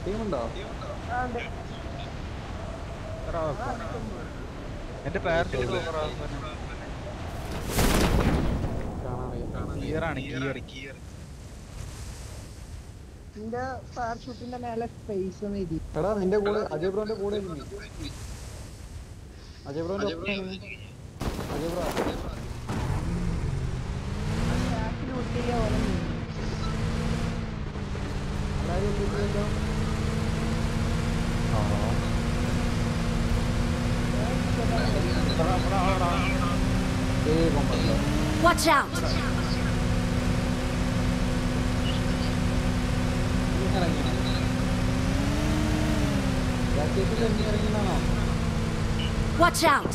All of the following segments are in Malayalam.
ടീമുണ്ടോ? എന്റെ പേര് പാർഷൂട്ടിന്റെ മേലെ സ്പേസ് എടാ നിന്റെ കൂടെ അജയ് ബ്രോന്റെ കൂടെ അജയ് ബ്രോന്റെ Ajay bro Watch out! Watch out!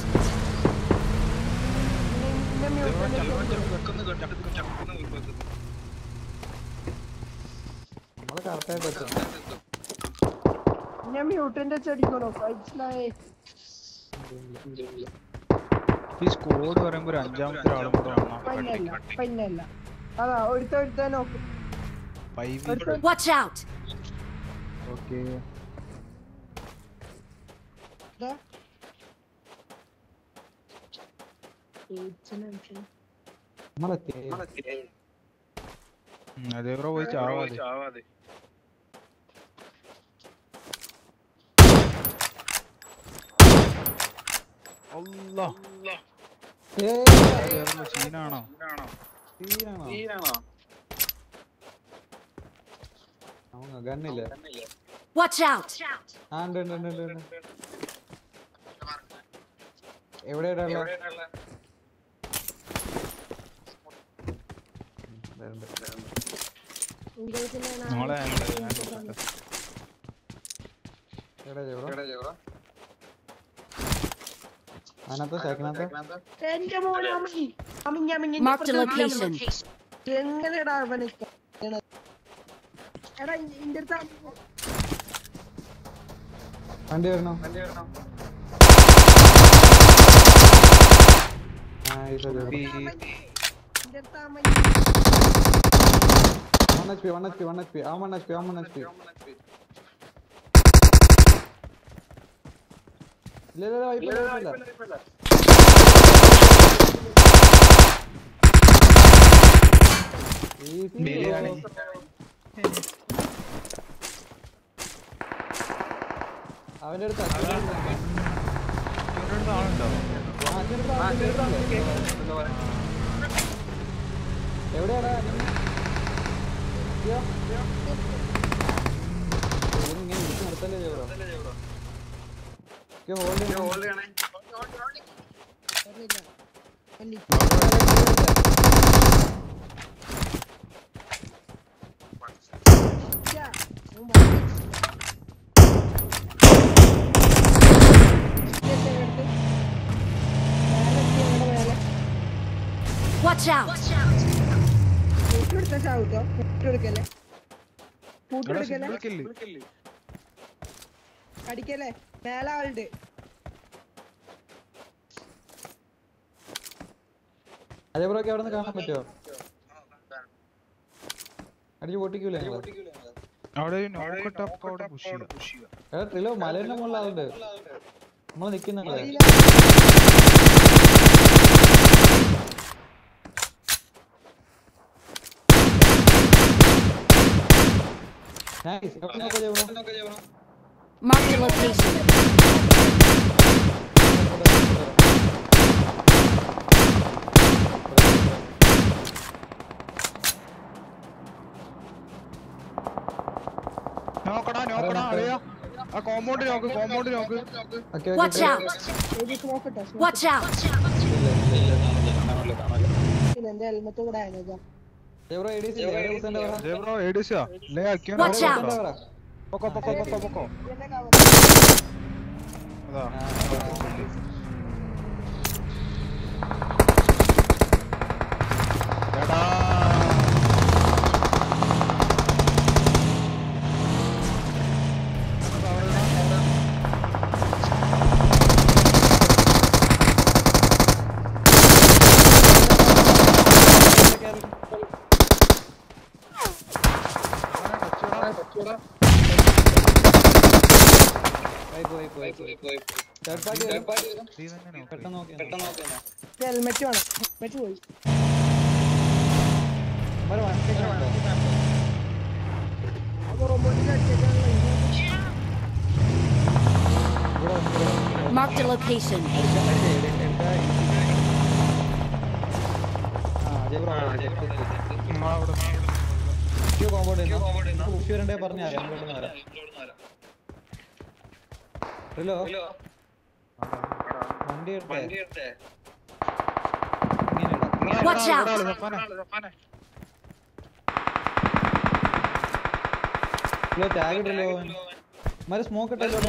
ഞാൻ മ്യൂട്ടന്റെ ചെടിക്കണോ ഫൈറ്റ്സിലായി ഈ സ്കോഡ് പറയുമ്പോ ഒരു അഞ്ചാമത്തെ ആളും കൂടെ പിന്നല്ല അതാ ഒരുത്ത നോക്കും. Watch out! ഓക്കേ അതേ ബ്രോ പോയി ചാവാതെ അല്ലാ സീനാണോ ഗണ്ണില്ലേ? Watch out! എവിടെയാ Marked a location. എങ്ങനെടാ അവനെ എടാ ഇന്റെ വണ്ടി വരണോ? അവന്റെ അടുത്ത് എവിടെയാടാ? ഇങ്ങനെ വിളിച്ച് നിർത്തല്ലേ Watch out! അടിക്കല്ലേ മേലെ ആളുണ്ട്. അതേപോലൊക്കെ അവിടെ നിന്ന് കാണാൻ പറ്റുമോ? അടിച്ച് പൊട്ടിക്കൂലേ? മലേന്റെ മുകളിലാളുണ്ട്. നമ്മള് നിക്കുന്നുണ്ട്. Mark the location. Watch out! Watch out! Watch out! Third party വരും. നീ തന്നെ നോക്ക്. പെട്ടെന്ന് നോക്കി ഹെൽമെറ്റ് വേണം. ഹെൽമെറ്റ് പോയി. റോബോട്ടിനെ അടിച്ചേക്കാനുള്ള Marked a location. വണ്ടി എടുത്തേ. Watch out! ടാഗ് ഇട്ടല്ലോ. മര സ്മോക്ക് ഇട്ടല്ലോ.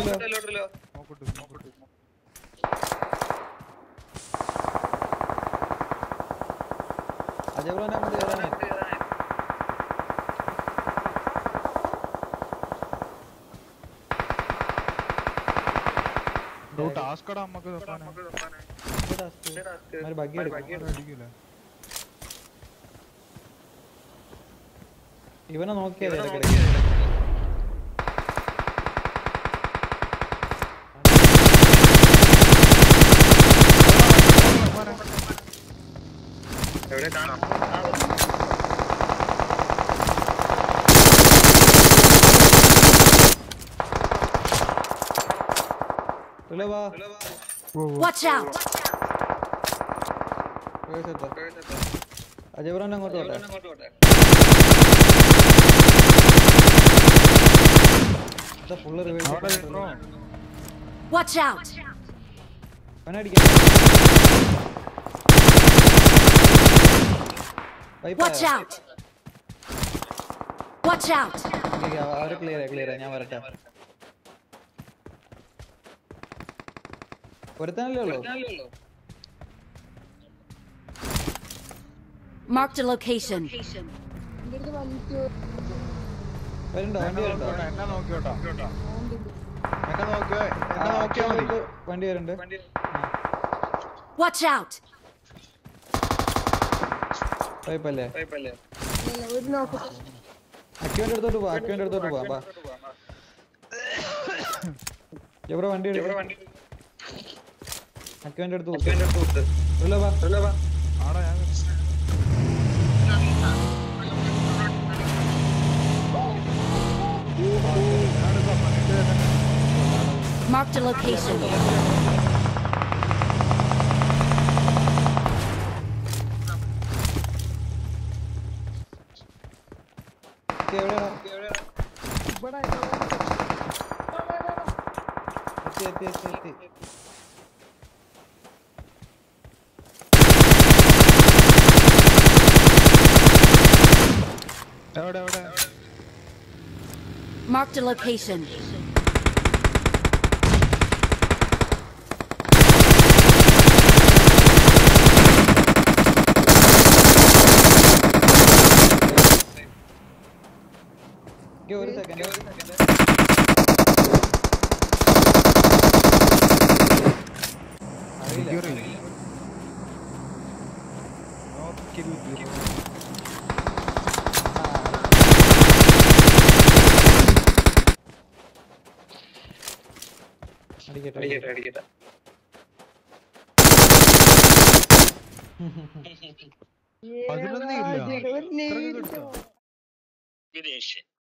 അജയ് ബ്രോനെ അങ്ങോട്ട് കയറാനേ. ടാസ്കടാ നമുക്ക് ബഗ്ഗി എടുക്കും. അടിക്കൂല. ഇവനെ നോക്കിയത് ഇടയ്ക്കിടയ്ക്ക്. എവിടെ കാണാം? Watch out! അജയ് ബ്രോനെ അങ്ങോട്ട് പോട്ടെ. Full Watch out! Watch out! Watch out! അവര് ക്ലിയർ ഞാൻ വരട്ടെ. ഒരുത്തനല്ലേ ഉള്ളൂ. Marked a location. വരുന്നുണ്ടോ? വണ്ടി വരുന്നുണ്ടോ? എന്നെ നോക്കിയോട്ടോ. എന്നെ നോക്കിയാ മതി. വണ്ടി വരുന്നുണ്ട്. Watch out! കുഴപ്പല്ലേ? ഒരു നോക്ക്. അക്യുവിന്റെ അടുത്തോട്ട് പോവാ. എവിടെ വണ്ടി എടുക്കും? അക്യുവിന്റെ അടുത്ത് ആടാ ഞാൻ Marked a location. എത്തി. എവിടെ Marked a location. ഒരു സെക്കൻഡ്. അടിക്കട്ടെ. അതിലൊന്നും ഇല്ല. ഒരു നേരിട്ടോ